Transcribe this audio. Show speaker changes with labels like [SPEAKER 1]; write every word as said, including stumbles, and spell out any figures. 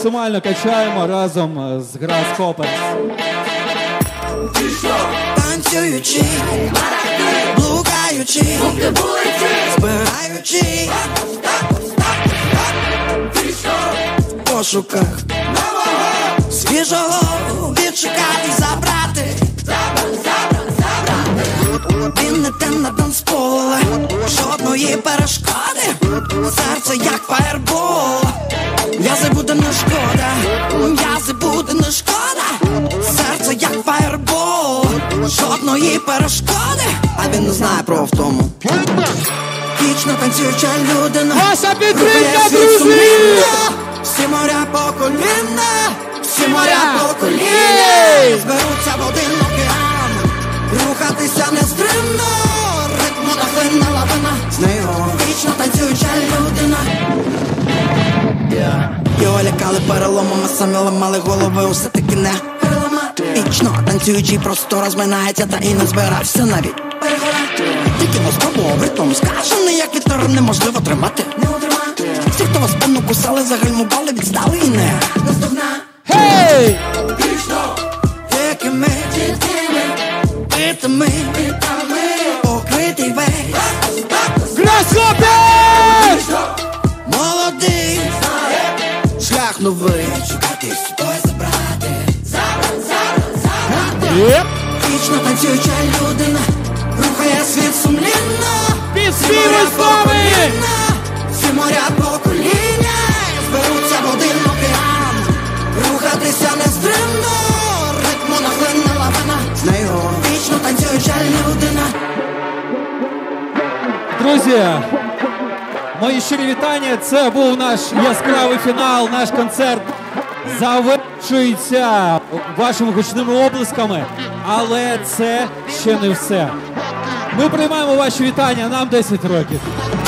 [SPEAKER 1] максимально качаємо разом з Grasshoppers.
[SPEAKER 2] Танцюючи, блукаючи, збираючи в пошуках свіжого відшукати, забрати. Він не те на танцполе, жодної перешкоди, серце як фаєрбол. М'язи буде не шкода, м'язи буде не шкода, серце як фаєрбол, жодної перешкоди, а він не знає про втому. Вічно танцююча людина,
[SPEAKER 1] Ваша підтримка, друзі!
[SPEAKER 2] всі моря по коліна, всі моря по коліна, зберуться в один океан, рухатися нестримно, ритму нахлинна лавина, з нею вічно танцююча людина. Його лякали переломами, самі ламали голови, усе таки не переламати. Вічно танцюючий просто розминається, та і не збирався навіть перегорати. Тільки не спробував ритмом скажений, як вітер неможливо тримати. Всі, хто вас певно кусали, загальмували, відстали і не наздогна.
[SPEAKER 1] Гей!
[SPEAKER 2] Вічно якими битами, покритий весь
[SPEAKER 1] Grasshoppers!
[SPEAKER 2] молодий, шлях новий, шукати з собою забрати.
[SPEAKER 1] Єп!
[SPEAKER 2] Вічно танцююча людина, рухає світ сумлінно,
[SPEAKER 1] Під співи з вами!
[SPEAKER 2] всі моря по коліна, зберуться в один океан, рухатися нестримно, ритму нахлинна лавина, з нею вічно танцююча людина.
[SPEAKER 1] Друзі, мої щирі вітання. Це був наш яскравий фінал, наш концерт завершується вашими гучними оплесками, але це ще не все. Ми приймаємо ваші вітання, нам десять років.